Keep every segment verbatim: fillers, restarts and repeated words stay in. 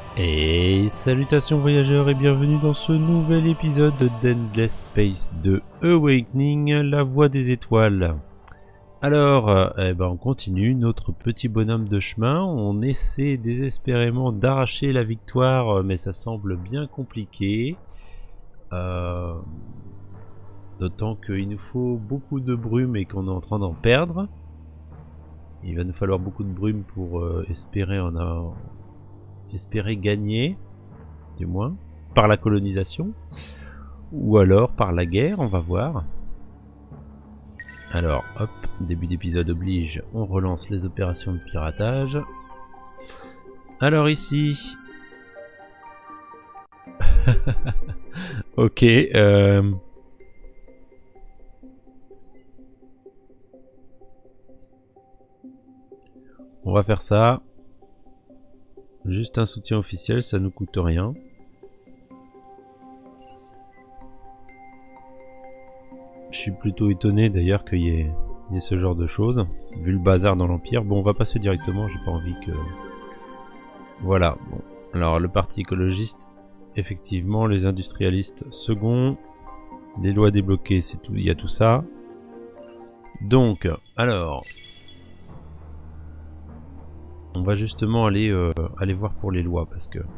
Et salutations voyageurs et bienvenue dans ce nouvel épisode d'Endless Space de Awakening, la voie des étoiles. Alors, euh, eh ben on continue notre petit bonhomme de chemin, on essaie désespérément d'arracher la victoire, mais ça semble bien compliqué. Euh, D'autant qu'il nous faut beaucoup de brume et qu'on est en train d'en perdre. Il va nous falloir beaucoup de brume pour euh, espérer en avoir... espérer gagner, du moins, par la colonisation, ou alors par la guerre, on va voir. Alors, hop, début d'épisode oblige, on relance les opérations de piratage. Alors ici... ok, euh... on va faire ça. Juste un soutien officiel, ça nous coûte rien. Je suis plutôt étonné d'ailleurs qu'il y, y ait ce genre de choses, vu le bazar dans l'Empire. Bon, on va passer directement, j'ai pas envie que... Voilà, bon. Alors, le parti écologiste, effectivement, les industrialistes, second. Les lois débloquées, c'est tout, il y a tout ça. Donc, alors... on va justement aller, euh, aller voir pour les lois, parce que...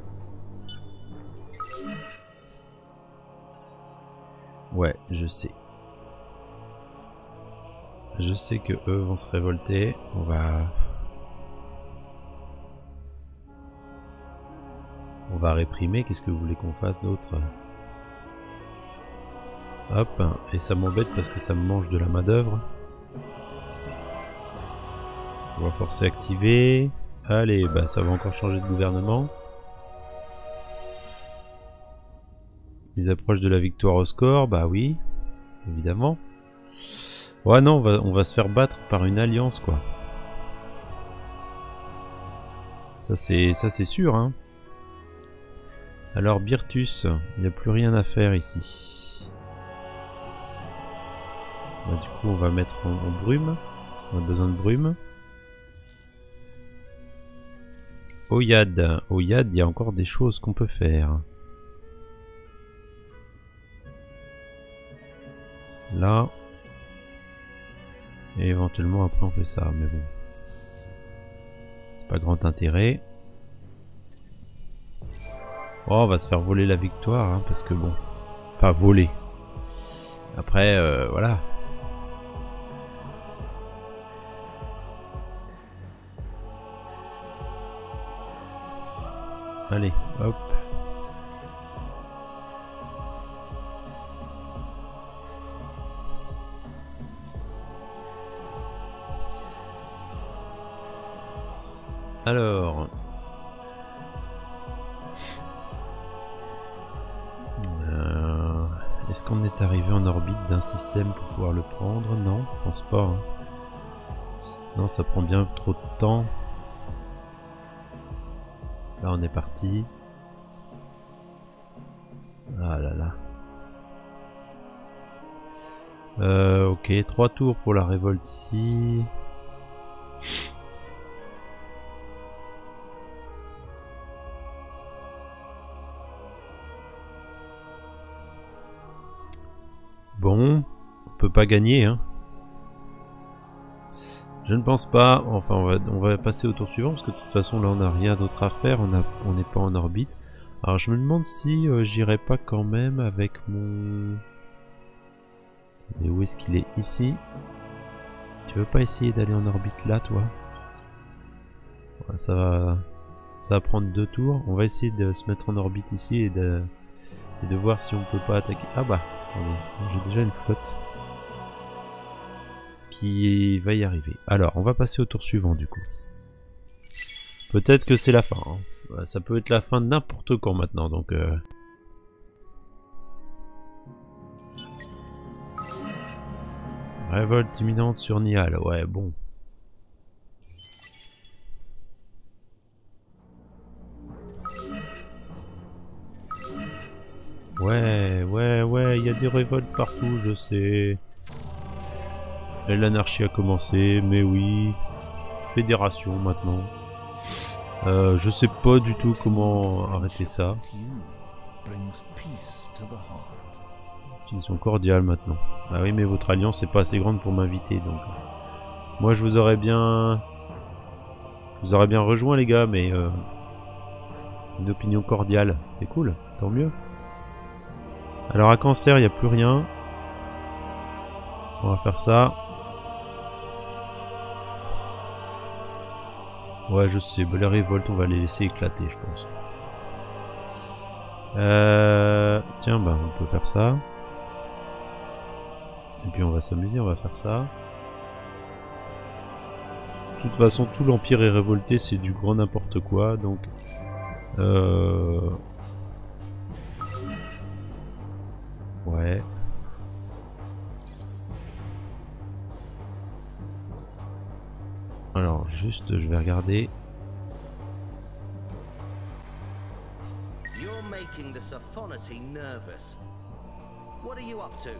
ouais, je sais. Je sais que eux vont se révolter. On va... on va réprimer. Qu'est-ce que vous voulez qu'on fasse d'autre? Hop. Et ça m'embête parce que ça me mange de la main d'œuvre. On va forcer activer. Allez, bah ça va encore changer de gouvernement. Ils approchent de la victoire au score, bah oui, évidemment. Ouais non, on va, on va se faire battre par une alliance quoi. Ça c'est ça c'est sûr hein. Alors Birtus, il n'y a plus rien à faire ici. Bah, du coup on va mettre en, en brume. On a besoin de brume. Oyad, Oyad, il y a encore des choses qu'on peut faire. Là. Et éventuellement après on fait ça, mais bon. C'est pas grand intérêt. Oh, on va se faire voler la victoire, hein, parce que bon. Enfin, voler. Après, euh, voilà. Allez, hop. Alors. Euh, Est-ce qu'on est arrivé en orbite d'un système pour pouvoir le prendre? Non, je pense pas. Hein. Non, ça prend bien trop de temps. Là on est parti. Ah là là. Euh, ok, trois tours pour la révolte ici. Bon, on peut pas gagner hein. Je ne pense pas, enfin on va, on va passer au tour suivant parce que de toute façon là on n'a rien d'autre à faire, on a, on n'est pas en orbite. Alors je me demande si euh, j'irai pas quand même avec mon... Et où est-ce qu'il est? Ici. Tu veux pas essayer d'aller en orbite là toi? Ouais, ça va, ça va prendre deux tours, on va essayer de se mettre en orbite ici et de, et de voir si on peut pas attaquer. Ah bah, attendez, j'ai déjà une flotte qui va y arriver. Alors, on va passer au tour suivant du coup. Peut-être que c'est la fin. Hein. Ça peut être la fin de n'importe quand maintenant, donc... Euh... Révolte imminente sur Nial, ouais, bon. Ouais, ouais, ouais, il y a des révoltes partout, je sais. Et l'anarchie a commencé, mais oui. Fédération maintenant. Euh, je sais pas du tout comment arrêter ça. Utilisation cordiale maintenant. Ah oui, mais votre alliance est pas assez grande pour m'inviter, donc... Moi, je vous aurais bien... Je vous aurais bien rejoint, les gars, mais... Euh... Une opinion cordiale, c'est cool, tant mieux. Alors, à Cancer, il n'y a plus rien. On va faire ça. Ouais, je sais, bah, les révoltes, on va les laisser éclater, je pense. Euh... Tiens, bah, on peut faire ça. Et puis on va s'amuser, on va faire ça. De toute façon, tout l'Empire est révolté, c'est du grand n'importe quoi, donc... Euh... Ouais. Alors, juste, je vais regarder. You're making the Sophonoty nervous. What are you up to?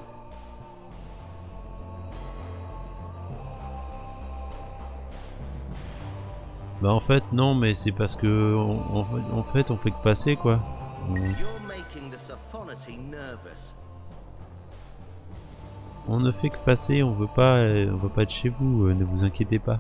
Bah en fait non, mais c'est parce que on, on, en fait on fait que passer quoi. On, on ne fait que passer, on veut pas, on veut pas être chez vous, euh, ne vous inquiétez pas.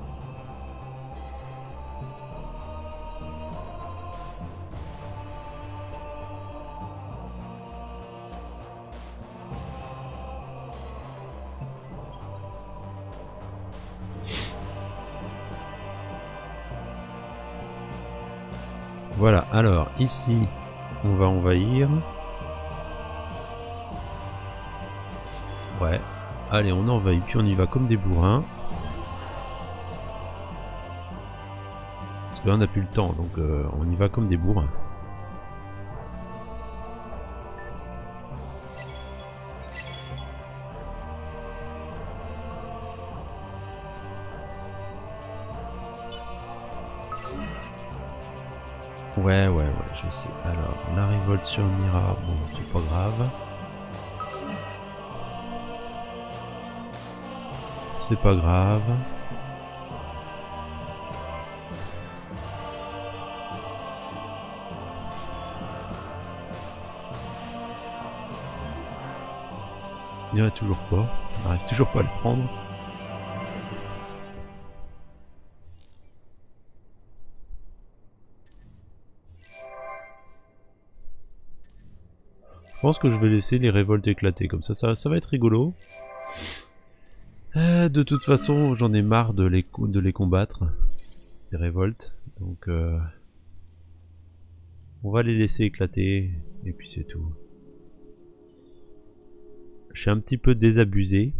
Voilà, alors ici on va envahir. Ouais, allez on envahit, puis on y va comme des bourrins. Parce que là on n'a plus le temps, donc euh, on y va comme des bourrins. Ouais, ouais, ouais, je sais. Alors, la révolte sur Mira, bon, c'est pas grave. C'est pas grave. Il n'y en a toujours pas. On n'arrive toujours pas à le prendre. Je pense que je vais laisser les révoltes éclater, comme ça, ça, ça va être rigolo. Euh, de toute façon, j'en ai marre de les, de les combattre, ces révoltes. Donc, euh, on va les laisser éclater, et puis c'est tout. Je suis un petit peu désabusé.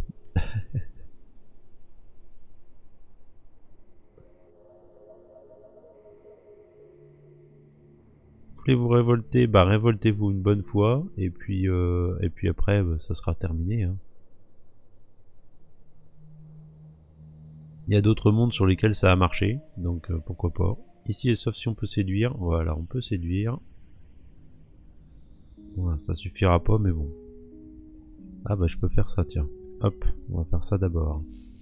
Voulez vous révolter, bah révoltez-vous une bonne fois et puis euh, et puis après bah, ça sera terminé hein. Il y a d'autres mondes sur lesquels ça a marché, donc euh, pourquoi pas. Ici et sauf si on peut séduire, voilà on peut séduire. Voilà, ça suffira pas mais bon. Ah bah je peux faire ça tiens. Hop, on va faire ça d'abord.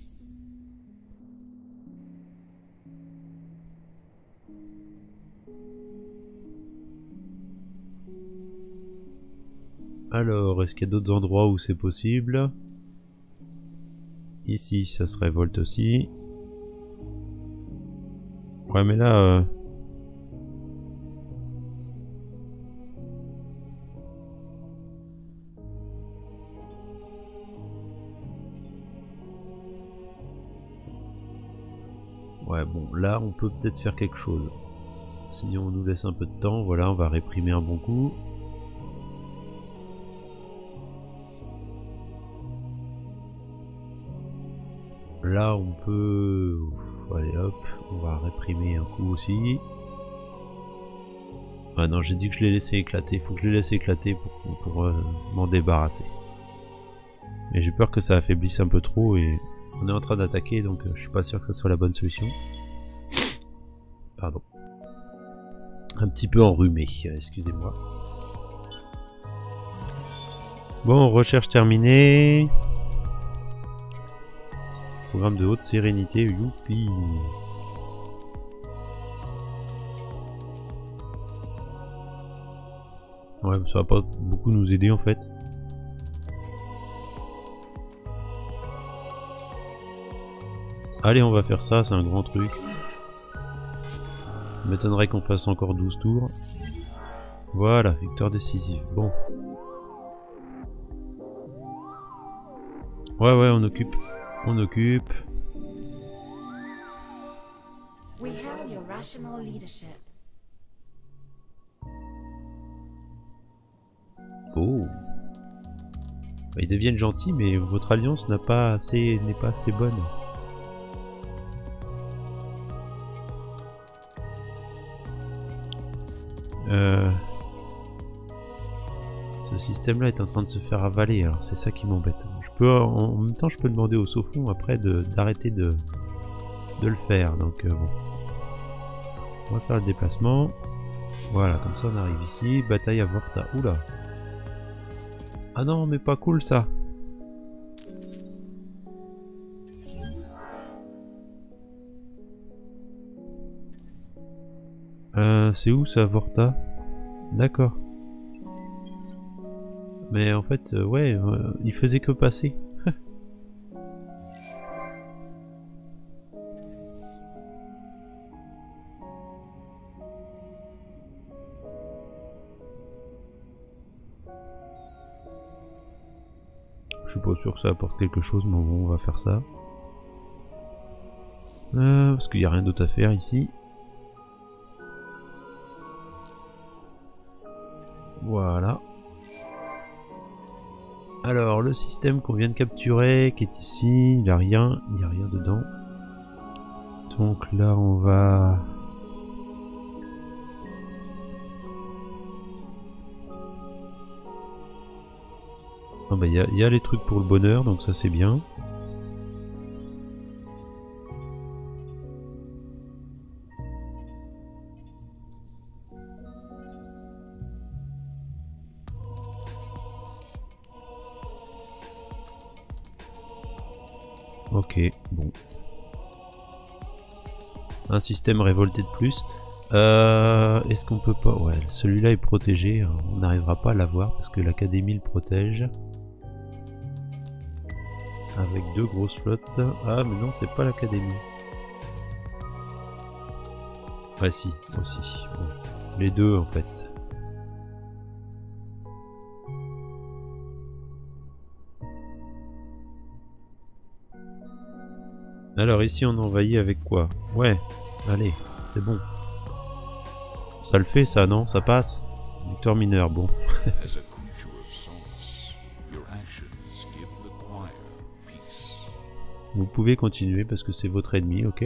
Alors, est-ce qu'il y a d'autres endroits où c'est possible? Ici, ça se révolte aussi. Ouais, mais là... Euh... Ouais, bon, là, on peut peut-être faire quelque chose. Si on nous laisse un peu de temps, voilà, on va réprimer un bon coup. Là on peut... Allez hop, on va réprimer un coup aussi. Ah non, j'ai dit que je l'ai laissé éclater, il faut que je les laisse éclater pour, pour euh, m'en débarrasser. Mais j'ai peur que ça affaiblisse un peu trop et on est en train d'attaquer donc euh, je suis pas sûr que ça soit la bonne solution. Pardon. Un petit peu enrhumé, excusez-moi. Bon, recherche terminée. Programme de haute sérénité, youpi. Ouais, ça va pas beaucoup nous aider en fait. Allez, on va faire ça, c'est un grand truc. M'étonnerait qu'on fasse encore douze tours. Voilà, victoire décisive. Bon. Ouais, ouais, on occupe. On occupe. We hail your rational leadership. Oh. Bah, ils deviennent gentils, mais votre alliance n'a pas assez, n'est pas assez bonne. Euh... Ce système-là est en train de se faire avaler, alors c'est ça qui m'embête. Je peux, en, en même temps, je peux demander au Sofon après de d'arrêter de, de le faire. Donc euh, bon, on va faire le déplacement. Voilà, comme ça on arrive ici. Bataille à Vorta. Oula. Ah non, mais pas cool ça. Euh, c'est où ça, Vorta? D'accord. Mais en fait, euh, ouais, euh, il faisait que passer. Je suis pas sûr que ça apporte quelque chose, mais bon, on va faire ça. Euh, parce qu'il n'y a rien d'autre à faire ici. Voilà. Alors, le système qu'on vient de capturer, qui est ici, il n'y a rien, il n'y a rien dedans. Donc là, on va... Ah bah, il y a, y a les trucs pour le bonheur, donc ça c'est bien. Ok, bon. Un système révolté de plus. Euh, Est-ce qu'on peut pas... Ouais, celui-là est protégé. On n'arrivera pas à l'avoir parce que l'académie le protège. Avec deux grosses flottes. Ah, mais non, c'est pas l'académie. Ouais, si, aussi. Bon. Les deux, en fait. Alors ici on envahit avec quoi? Ouais, allez, c'est bon. Ça le fait ça, non? Ça passe? Victoire mineure, bon. Vous pouvez continuer parce que c'est votre ennemi, ok?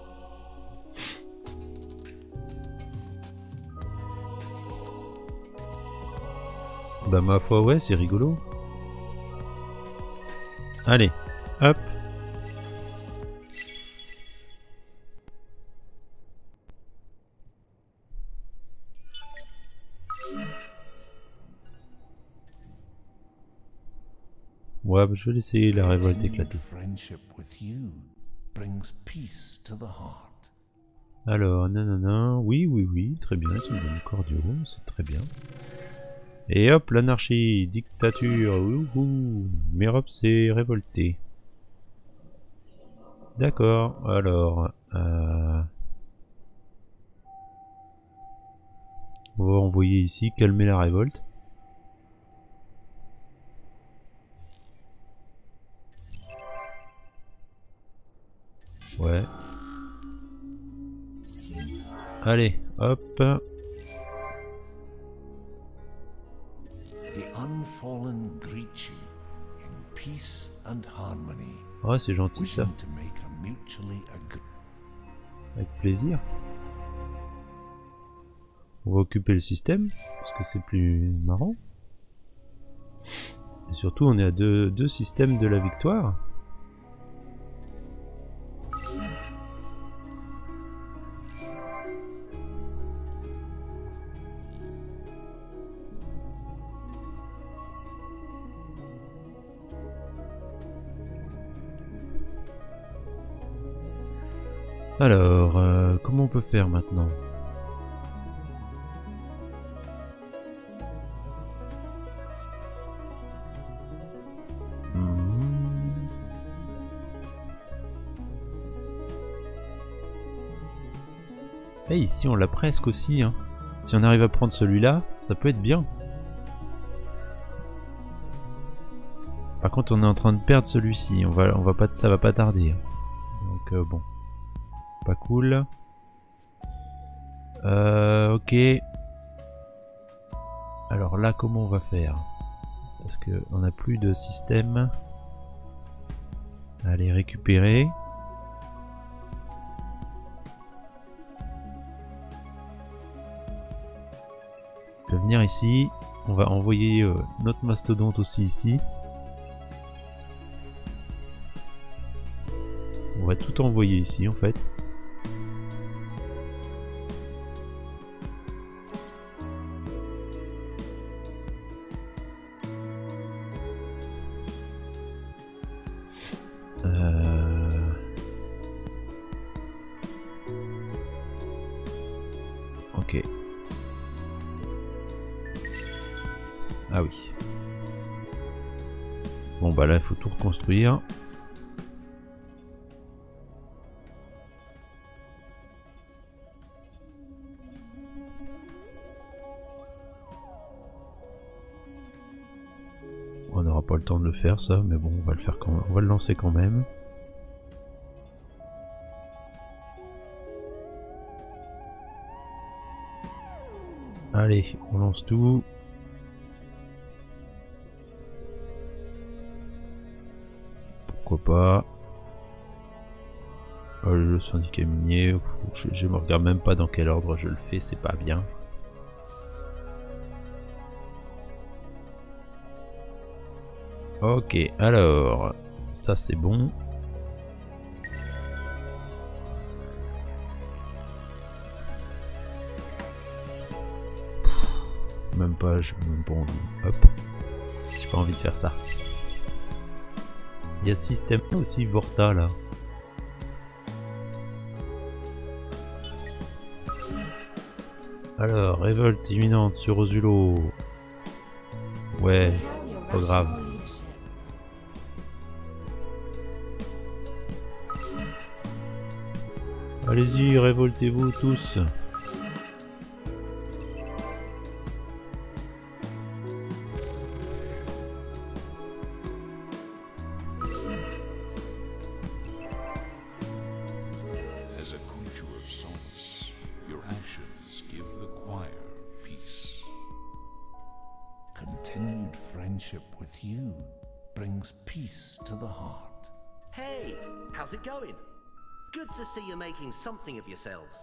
Bah ma foi ouais, c'est rigolo. Allez, hop. Ouais, bah, je vais laisser la révolte éclater. Alors, nanana, oui, oui, oui, très bien, c'est une bonne cordiaux, c'est très bien. Et hop, l'anarchie, dictature, ouhou, Mérope s'est révolté. D'accord, alors, euh... on va envoyer ici, calmer la révolte. Ouais. Allez, hop. Oh, c'est gentil ça. Avec plaisir. On va occuper le système, parce que c'est plus marrant. Et surtout, on est à deux, deux systèmes de la victoire. Alors, euh, comment on peut faire maintenant? Et ici on l'a presque aussi. Hein. Si on arrive à prendre celui-là, ça peut être bien. Par contre on est en train de perdre celui-ci. On va, on va pas, ça va pas tarder. Donc euh, bon. Pas cool. Euh, ok. Alors là comment on va faire? Parce que on n'a plus de système. Allez récupérer. On peut venir ici. On va envoyer euh, notre mastodonte aussi ici. On va tout envoyer ici en fait. Euh... Ok. Ah oui. Bon bah là il faut tout reconstruire. On n'aura pas le temps de le faire ça, mais bon on va le faire quand même. On va le lancer quand même. Allez, on lance tout. Pourquoi pas. Oh, le syndicat minier, je, je me regarde même pas dans quel ordre je le fais, c'est pas bien. Ok, alors, ça c'est bon. Même pas, je même pas envie. Hop, j'ai pas envie de faire ça. Il y a ce système aussi Vorta là. Alors, révolte imminente sur Ozulo. Ouais, pas grave. Allez-y, révoltez-vous tous. As a creature of solace, your actions give the choir peace. Continued friendship with you brings peace to the heart. Hey, how's it going? Good to see you making something of yourselves.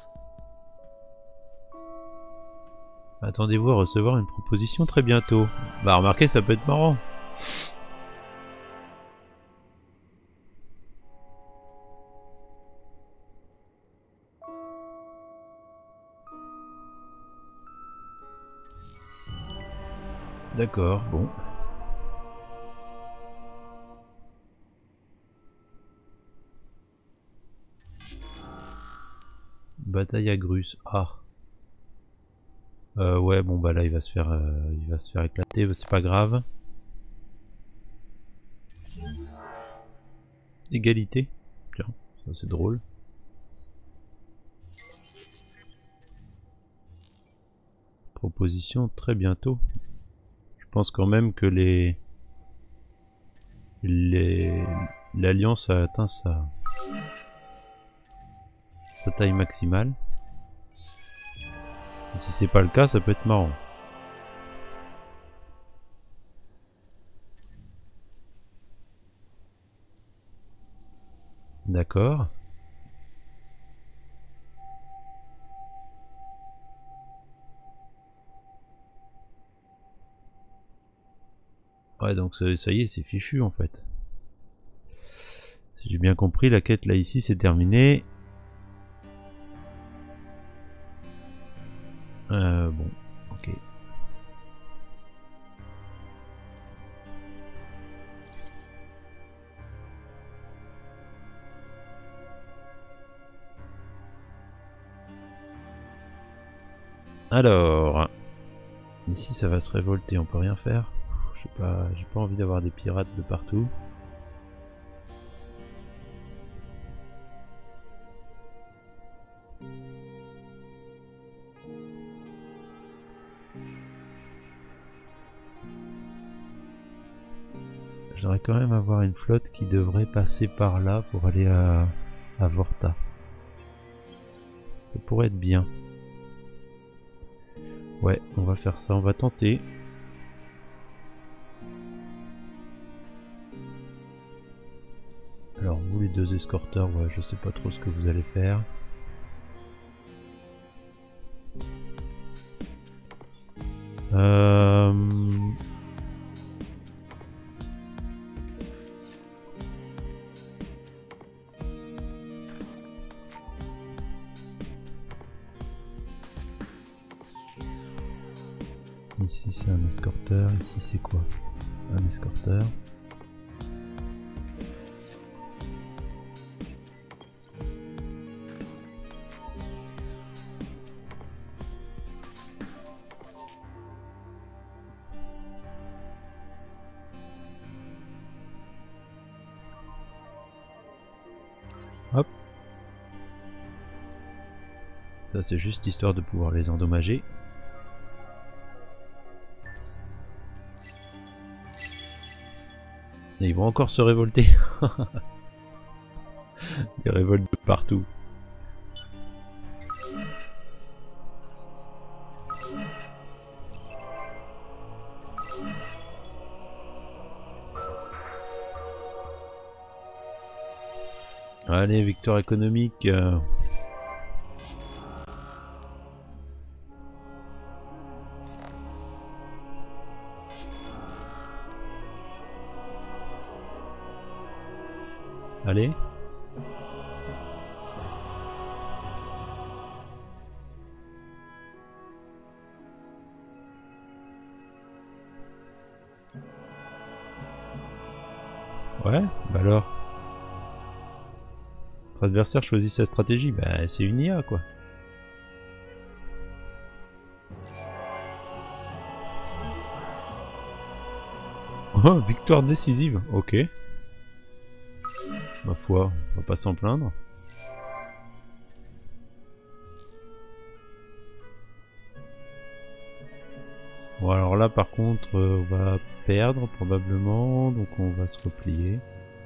Attendez-vous à recevoir une proposition très bientôt. Bah remarquez, ça peut être marrant. D'accord, bon. Bataille à Grus. Ah. Euh, ouais, bon bah là il va se faire, euh, il va se faire éclater, c'est pas grave. Égalité. Tiens, ça c'est drôle. Proposition très bientôt. Je pense quand même que les, les, l'alliance a atteint sa, sa taille maximale. Et si c'est pas le cas, ça peut être marrant. D'accord. Ouais, donc ça, ça y est, c'est fichu en fait. Si j'ai bien compris, la quête là ici c'est terminé. Euh, bon, ok. Alors, ici ça va se révolter, on peut rien faire. Je sais pas, j'ai pas envie d'avoir des pirates de partout. J'aimerais quand même avoir une flotte qui devrait passer par là pour aller à, à Vorta. Ça pourrait être bien. Ouais, on va faire ça, on va tenter. Alors vous les deux escorteurs, ouais, je sais pas trop ce que vous allez faire. Euh... Ici c'est un escorteur, ici c'est quoi? Un escorteur. Hop. Ça c'est juste histoire de pouvoir les endommager. Et ils vont encore se révolter. Des révoltes de partout. Allez, victoire économique. euh. Allez. Ouais, bah alors. Votre adversaire choisit sa stratégie, bah c'est une I A quoi. Oh, victoire décisive, ok. Ma foi, on va pas s'en plaindre. Bon alors là par contre euh, on va perdre probablement, donc on va se replier.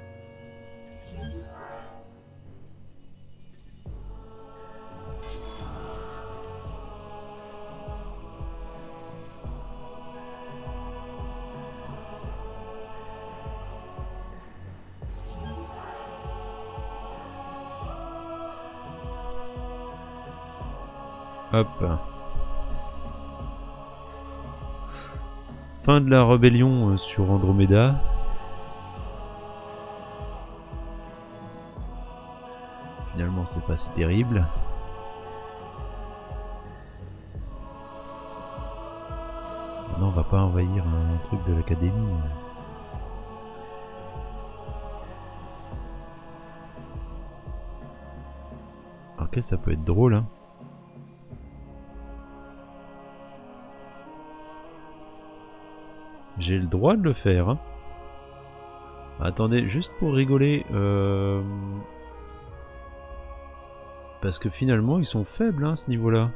Hop. Fin de la rébellion sur Andromeda. Finalement c'est pas si terrible. Non, on va pas envahir un truc de l'académie. Ok, ça peut être drôle hein. J'ai le droit de le faire. Hein. Attendez, juste pour rigoler. Euh... Parce que finalement, ils sont faibles hein, à ce niveau-là.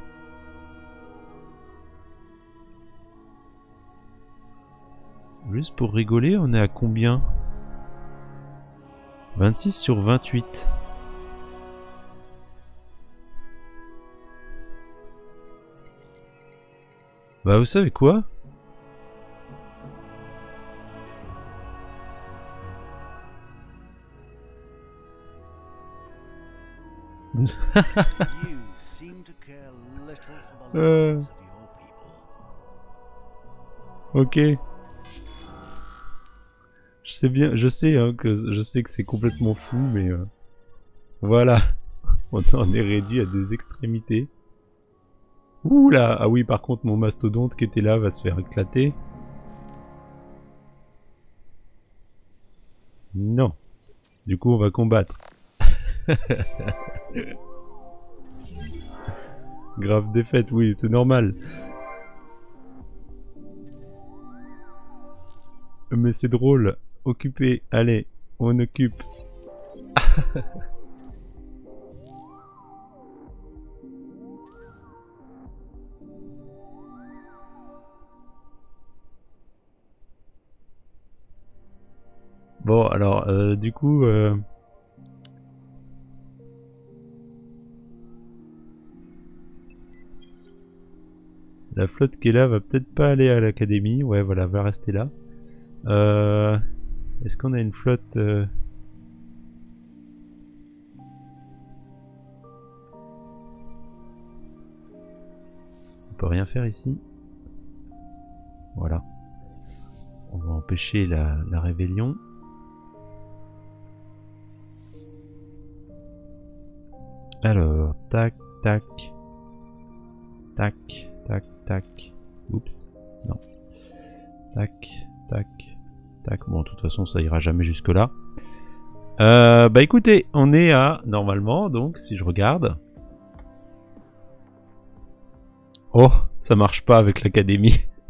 Juste pour rigoler, on est à combien? vingt-six sur vingt-huit. Bah vous savez quoi? euh... Ok. Je sais bien, je sais hein, que je sais que c'est complètement fou, mais euh... voilà, on en est réduit à des extrémités. Ouh là, ah oui, par contre mon mastodonte qui était là va se faire éclater. Non. Du coup, on va combattre. Grave défaite, oui, c'est normal. Mais c'est drôle. Occupé, allez, on occupe. Bon, alors, euh, du coup... Euh... La flotte qui est là va peut-être pas aller à l'académie. Ouais, voilà, va rester là. Euh... Est-ce qu'on a une flotte... Euh... On peut rien faire ici. Voilà. On va empêcher la, la rébellion. Alors, tac, tac. Tac, tac, tac. Oups, non. Tac, tac, tac. Bon, de toute façon, ça ira jamais jusque là. Euh, bah écoutez, on est à, normalement, donc, si je regarde... Oh, ça marche pas avec l'académie.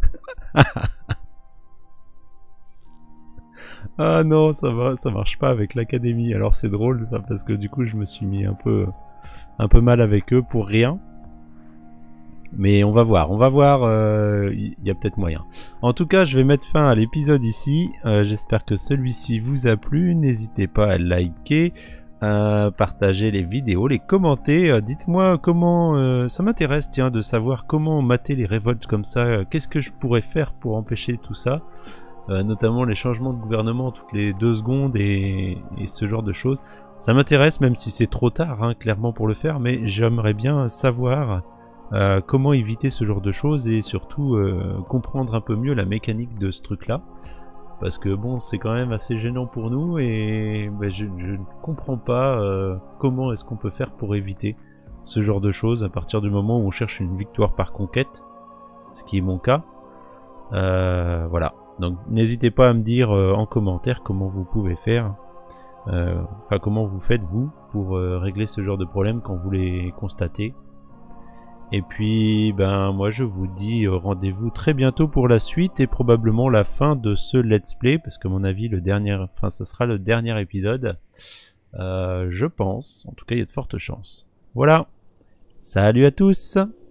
Ah non, ça va, ça marche pas avec l'académie. Alors c'est drôle, ça, parce que du coup, je me suis mis un peu, un peu mal avec eux pour rien. Mais on va voir, on va voir, il euh, y a peut-être moyen. En tout cas, je vais mettre fin à l'épisode ici. Euh, J'espère que celui-ci vous a plu. N'hésitez pas à liker, à partager les vidéos, les commenter. Euh, Dites-moi comment... Euh, ça m'intéresse, tiens, de savoir comment mater les révoltes comme ça. Euh, Qu'est-ce que je pourrais faire pour empêcher tout ça, euh, notamment les changements de gouvernement toutes les deux secondes et, et ce genre de choses. Ça m'intéresse, même si c'est trop tard, hein, clairement, pour le faire. Mais j'aimerais bien savoir... Euh, comment éviter ce genre de choses et surtout euh, comprendre un peu mieux la mécanique de ce truc là, parce que bon, c'est quand même assez gênant pour nous et ben, je, je ne comprends pas euh, comment est-ce qu'on peut faire pour éviter ce genre de choses à partir du moment où on cherche une victoire par conquête, ce qui est mon cas. Euh, voilà, donc n'hésitez pas à me dire euh, en commentaire comment vous pouvez faire, euh, enfin comment vous faites vous pour euh, régler ce genre de problème quand vous les constatez. Et puis, ben, moi je vous dis euh, rendez-vous très bientôt pour la suite et probablement la fin de ce let's play, parce que à mon avis, le dernier, enfin, ça sera le dernier épisode. Euh, je pense, en tout cas, il y a de fortes chances. Voilà. Salut à tous!